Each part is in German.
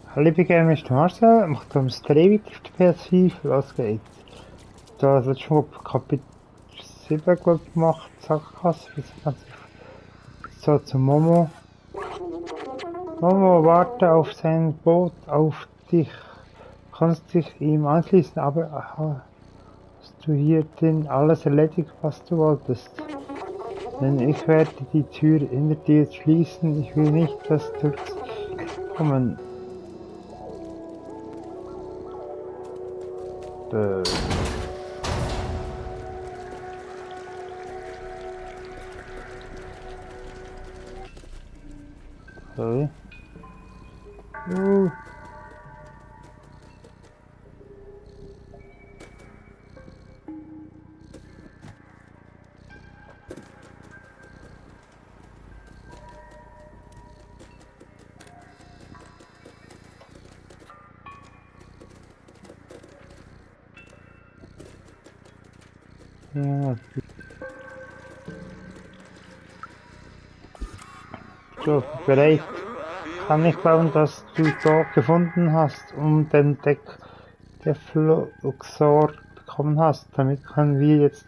Hallo liebe Gamer, ich bin Marcel, ich mache das Dreh weiter auf der PS5, was geht? Da hat schon mal Kapitel 7 gut gemacht, Sackgasse, bis ganz so zu Momo. Momo warte auf sein Boot auf dich. Kannst dich ihm anschließen, aber hast du hier drin alles erledigt, was du wolltest? Denn ich werde die Tür hinter dir schließen, ich will nicht, dass du kommen. Okay. Ja. So, bereit. Kann nicht glauben, dass du so gefunden hast, um den Defluxor bekommen hast. Damit können wir jetzt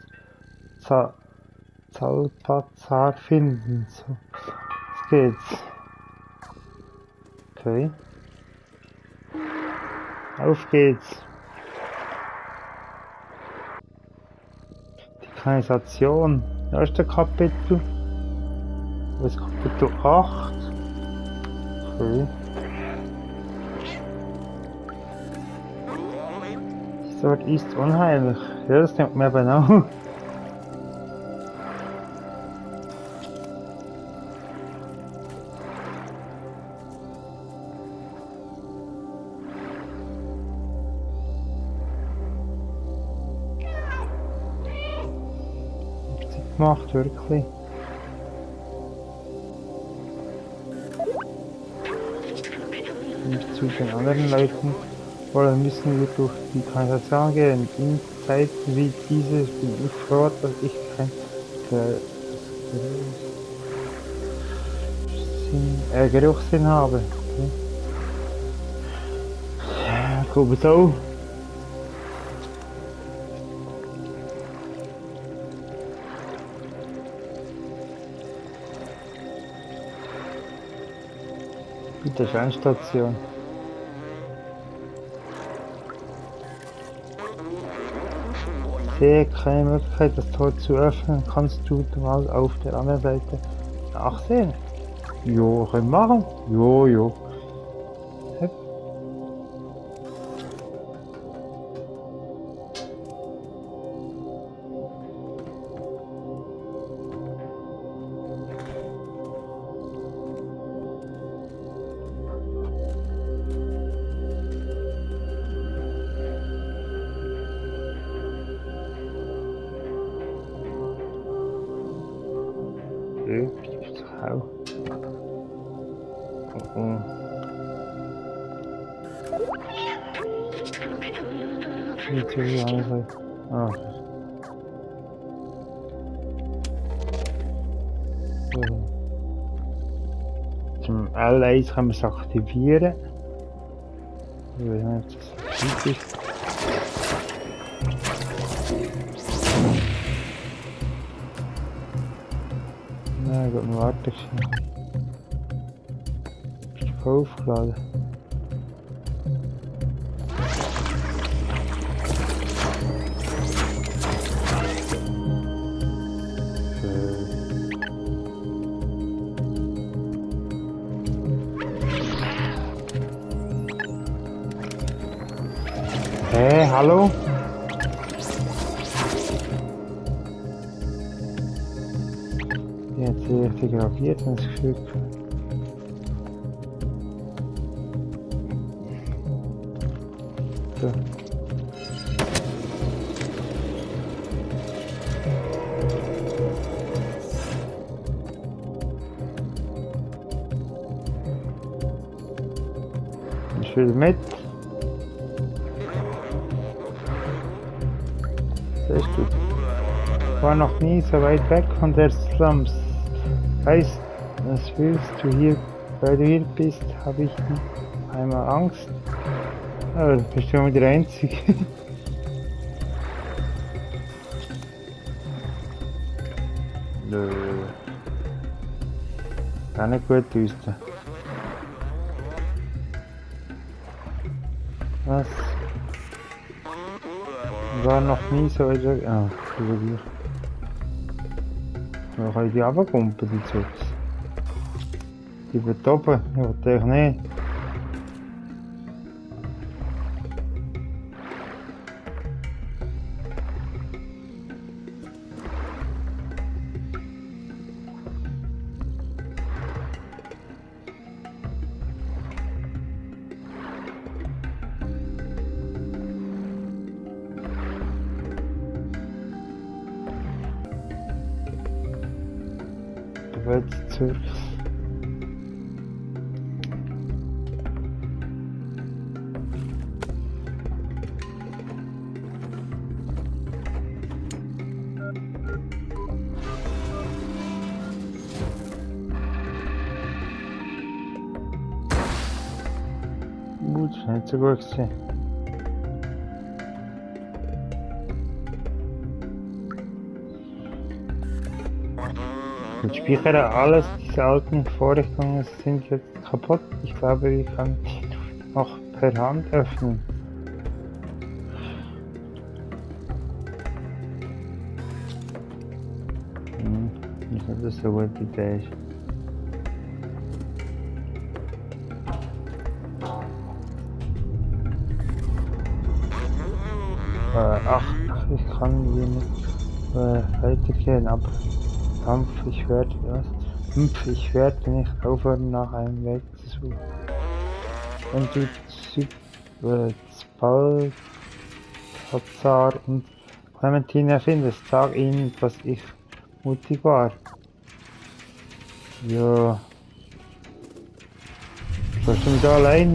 Zalpazar finden. So, jetzt geht's. Okay. Auf geht's. Die Kanalisation. Erste Kapitel. Das ist Kapitel 8. Okay. Das Wort ist unheimlich. Ja, das denkt man eben auch. Gemacht, wirklich. Und zu den anderen Leuten wollen, müssen wir durch die Kanalisation gehen. In Zeiten wie diese bin ich froh, dass ich kein Geruchssinn habe. Okay. Ja, glaube so. Bitte Scheinstation. Ich sehe keine Möglichkeit, das Tor zu öffnen. Kannst du mal auf der anderen Seite nachsehen? Jo, können wir machen? Jo. Zum L1 können wir es aktivieren. Wenn das ist. Nein, gut, warte schnell. Ist die voll aufgeladen? Hey, hallo? Jetzt richtig reagiert, wenn es Gefühl. So. Ich will mit. War noch nie so weit weg von der Slums. Weißt, was willst du hier? Weil du hier bist, habe einmal Angst. Aber du bist schon der Einzige. Nö. Gar nicht gut aus. Was? War noch nie so in der... Ah, über da kann ich die runterkumpen, die Zeugs. Die wird oben, ich will dich nicht. Da wird die Zeugs. Gut, das ist nicht so gut gewesen. Ich speichere alles, diese alten Vorrichtungen sind jetzt kaputt. Ich glaube, ich kann die noch per Hand öffnen. Nicht, dass das so eine gute Idee ist. Ach, ich kann hier nicht weitergehen, aber ich werde nicht aufhören, nach einem Weg zu suchen. Wenn du Balthazar und Clementine findest, sag ihnen, dass ich mutig war. Ja. Warst du mit allein?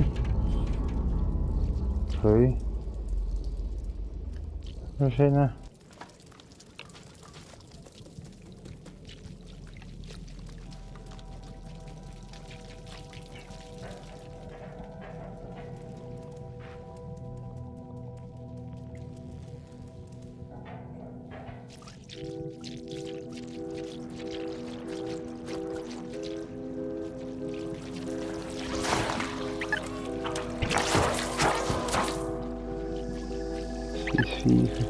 Okay. Maschine. Die Viecher.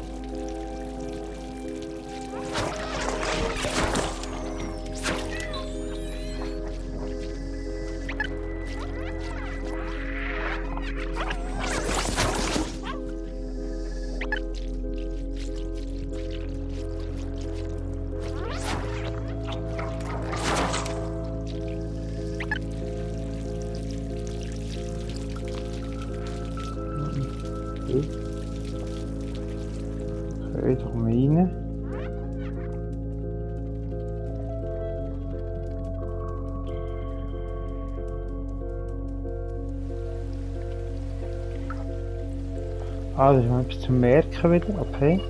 Okay, doch mal rein. Ah, das ist mal etwas zum Merken wieder, okay.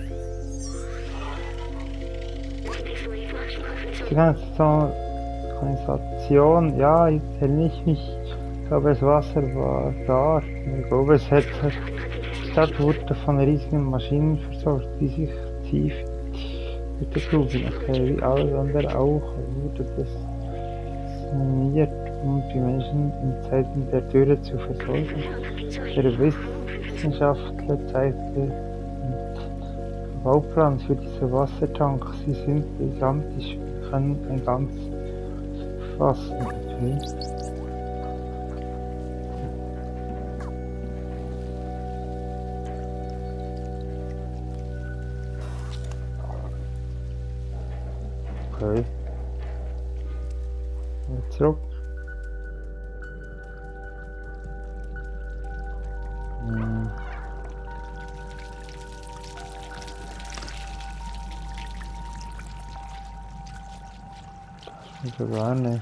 Die ganze Organisation, ja, jetzt erinnere ich mich, ich glaube das Wasser war da. Ich glaube es hat, die Stadt wurde von riesigen Maschinen versorgt, die sich tief mit der Grube, okay, wie alles andere auch, wurde das saniert, um die Menschen in Zeiten der Dürre zu versorgen. Der Wissenschaftler zeigte den Bauplan für diese Wassertank. Sie sind gigantisch, wir können ein ganz fassen. Okay. Okay. Wieder zurück. Das ist gar nicht.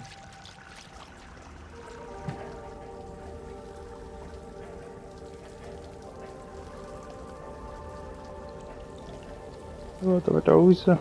Oh, da wird raus. Ja.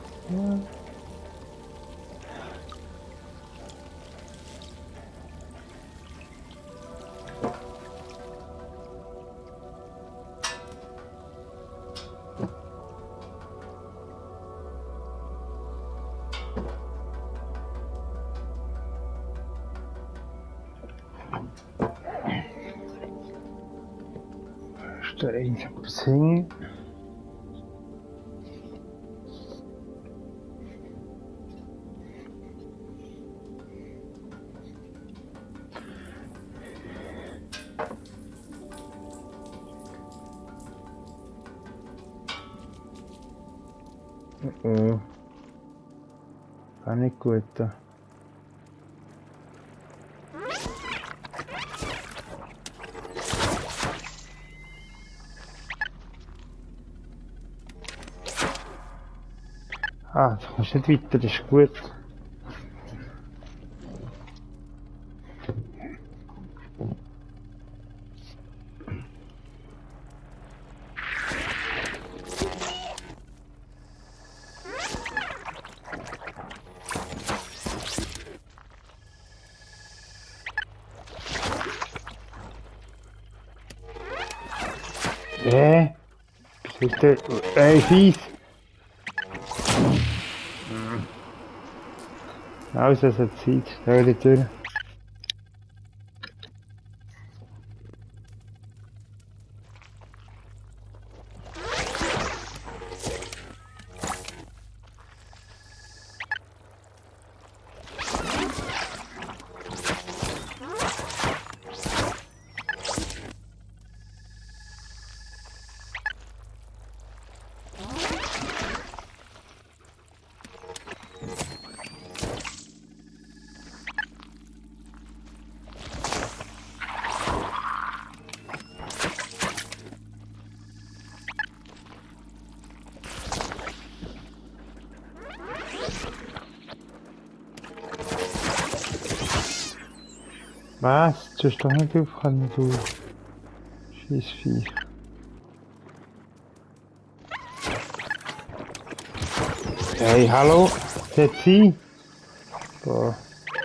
Ist da irgendwas hin? Oh. Auch nicht gut. Ah, du kommst nicht weiter, das ist gut. Bitte, fies! Also, es hat Zeit, da die Tür. Was? Du hast doch nicht aufgekommen, du Scheißviech. Hey, hallo? Jetzt sie? Boah.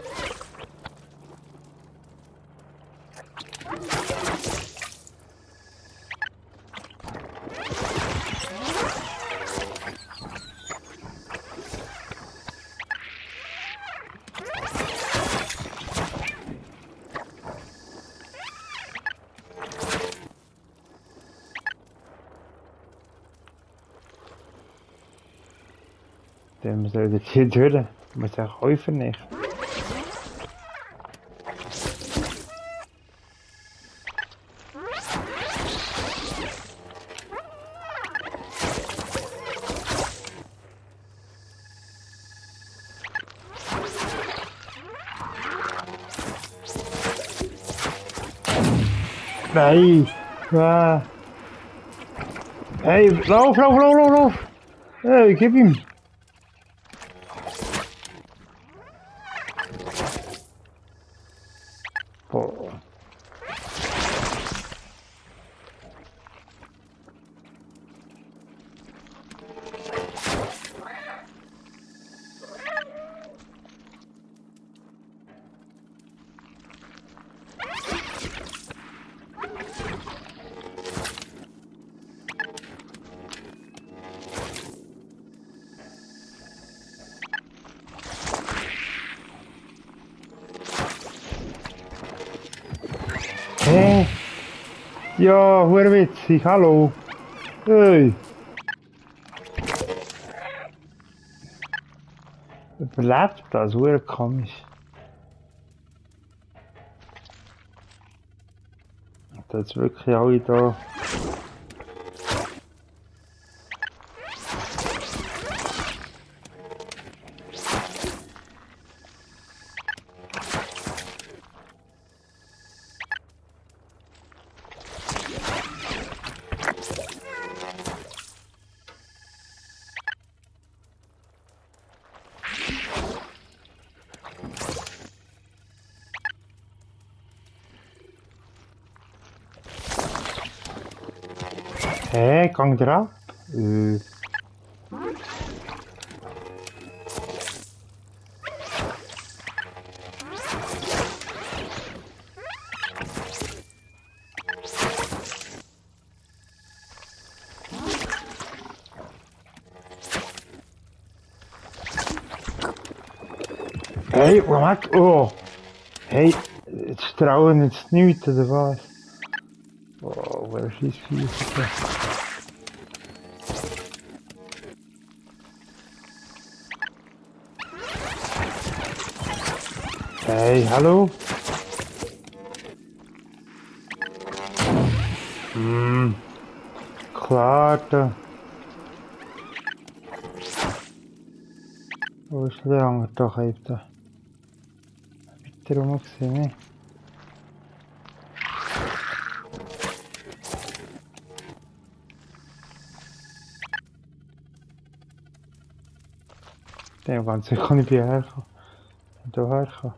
Der soll jetzt hier durch. Muss auch häufen nicht. Nein! Ah. Hey, lauf, lauf, lauf, lauf, lauf! Hey, gib ihm! Boah. Hä? Ja, hure witzig, hallo. Hey. Überlebt das, hure komisch. Das ist wirklich alle da. Hä, gang dir ab? Hey, wat? Oh! Hey, het strauwen, het is niet, oder was? Oh, wer schießt viel? Hey, hallo? Klar, da. Wo ist der Hanger? Doch, eben da. Weiter rum gesehen, ne? Der ganz sicher nicht hierher kommen. Hierher kommen.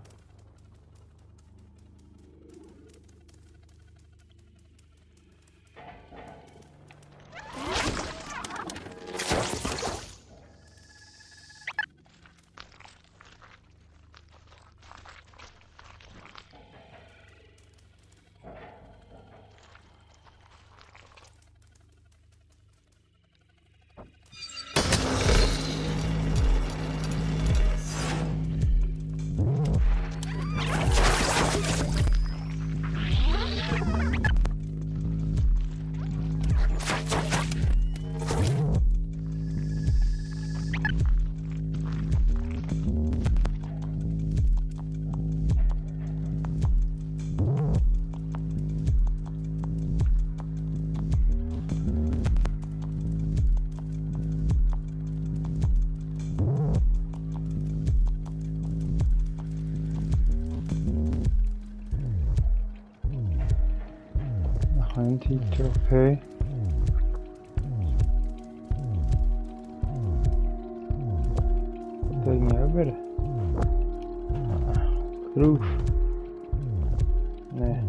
Ein Titel, okay. Da gegenüber. Ruf. Nee.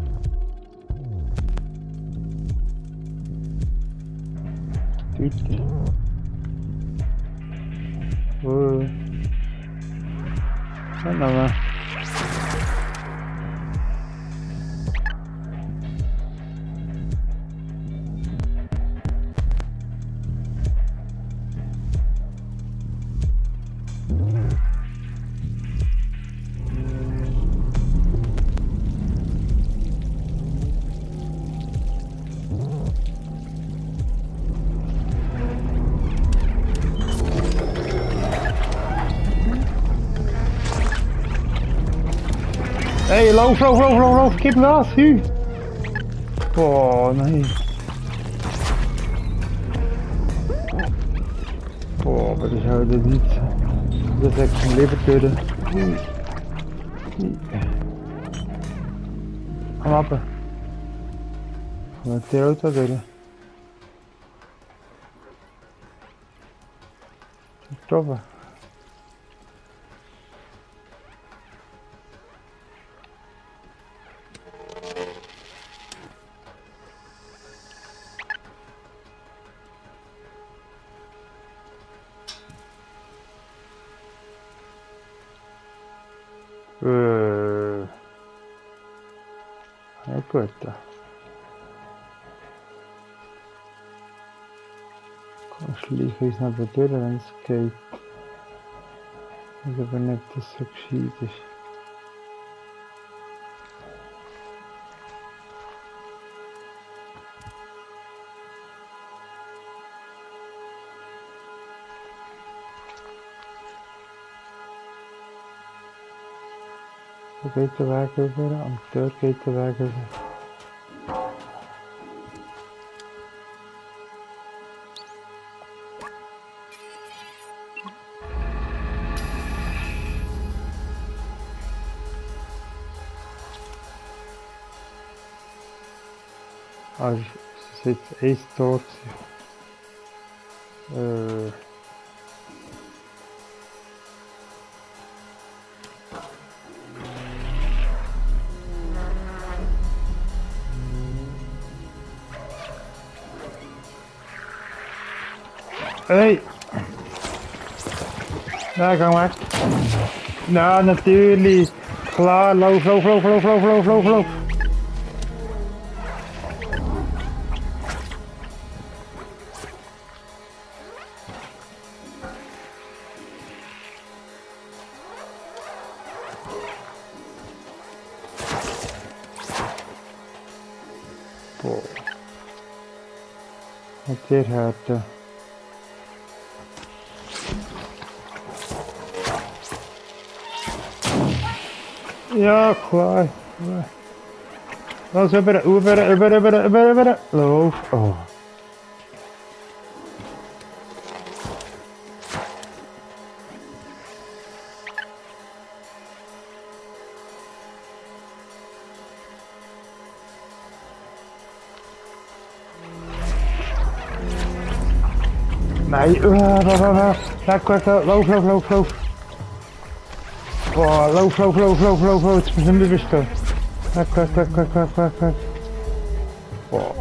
Titel. Oh. Dann nochmal. Hey, lauf, gib Gas, Hü! Boah, nein. Boah, aber das ist halt nicht. Das ist echt ein Leben töten. Komm ab. Komm mit der Auto durch. Stoppen. Ja gut. Komm, schleiche uns noch durch, wenn es geht. Ich glaube nicht, dass es so gescheit ist. Da geht der Weg über und dort geht der Weg über. Also es ist jetzt ein Tor. Hey! Na, gang weg! Na, natürlich! Klar, lauf! Boah. Mit der Härte. Ja, klar. Los, über. Lauf. Oh. Nein, lauf. Boah, lauf, jetzt müssen wir bestehen. Weg. Boah.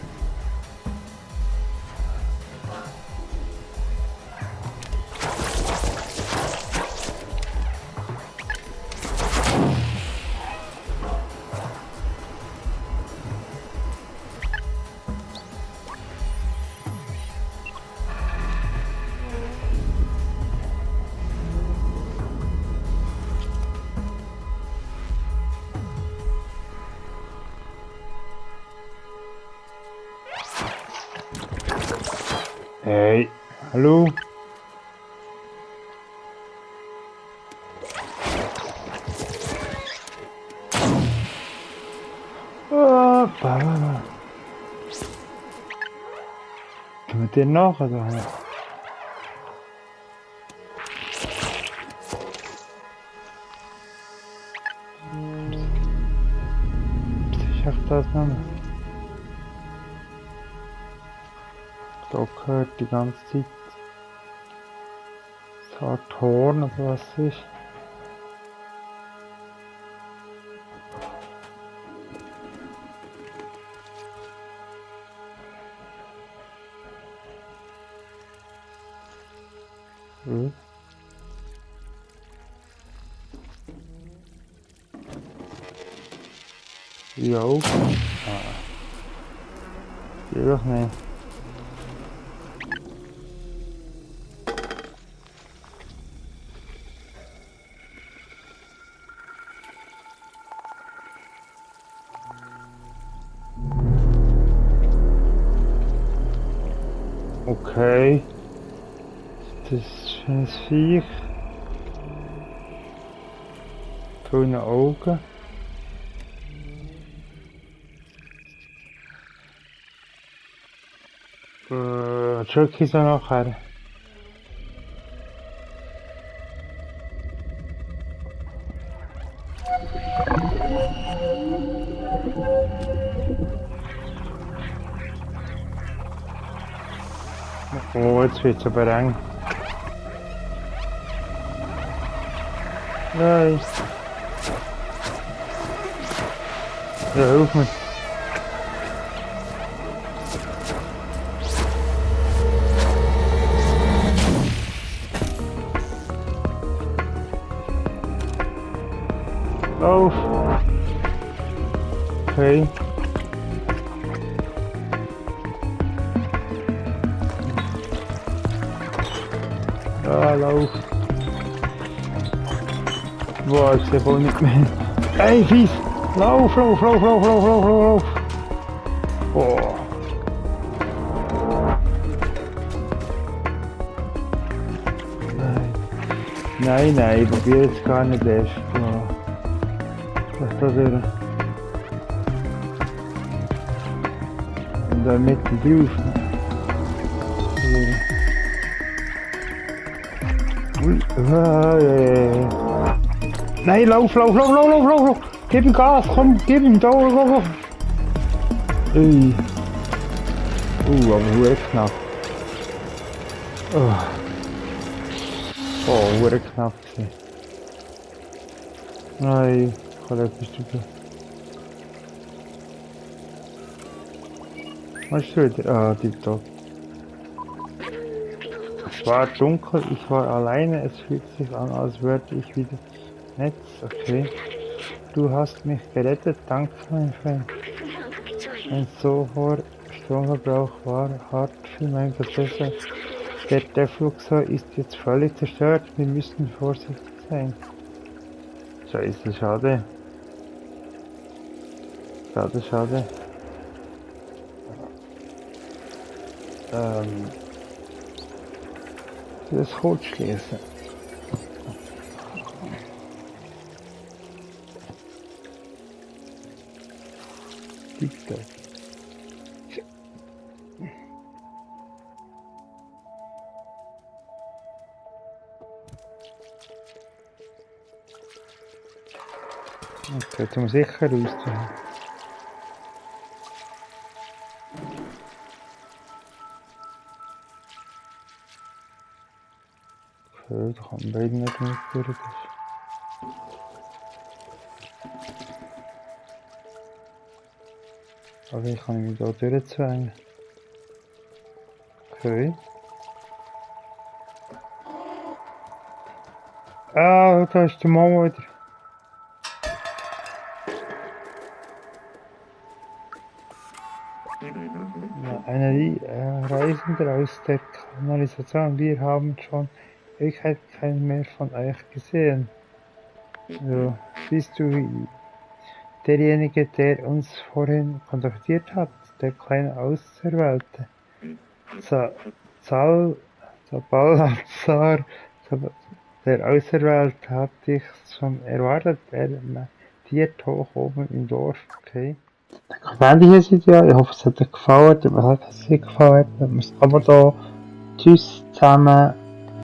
Hey, hallo? Oh, können wir den nachher da? Sicher das noch? Da gehört die ganze Zeit das Art Horn oder was ist. Hm. Jo. Ah. Geh doch nicht. Okay. Das ist ein Viech. Grüne Augen. Drücke ich so nachher. Oh, jetzt wird es aber eng. Nein. Ja, hilf mir. Lauf. Okay. Ja, lauf. Boah, ich sehe wohl nicht mehr. Ey, Fies! Lauf! Boah. Nein, probier jetzt gar nicht erst. Was da wäre? Und dann mitten drauf. Nein, lauf! Gib ihm Gas, komm, gib ihm, da. Ui. Aber hure knapp. Oh, hure knapp. Nein, ich kann etwas tun. Was ist wieder? Ah, tipptopp. Es war dunkel, ich war alleine, es fühlt sich an, als würde ich wieder Netz, okay. Du hast mich gerettet, danke mein Freund. Ein so hoher Stromverbrauch war hart für meinen Prozessor. Der Fluxor ist jetzt völlig zerstört, wir müssen vorsichtig sein. Scheiße, schade. Schade. das kurz schließen. TikTok. Okay, zum sicher rauszuholen. Okay, da kann beide nicht mit durch. Aber ich kann mich da durchzwängen. Okay. Ah, da ist der Mama wieder. Ja, eine Reisende aus der Kanalisation. Wir haben schon Ewigkeit keinen mehr von euch gesehen. So, bist du derjenige, der uns vorhin kontaktiert hat? Der kleine Auserwählte? Balthasar, der Auserwählte hat dich schon erwartet. Er meditiert hoch oben im Dorf, okay? Ich beende hier das Video. Ich hoffe, es hat euch gefallen. Was hat es euch gefallen? Aber da, tschüss zusammen.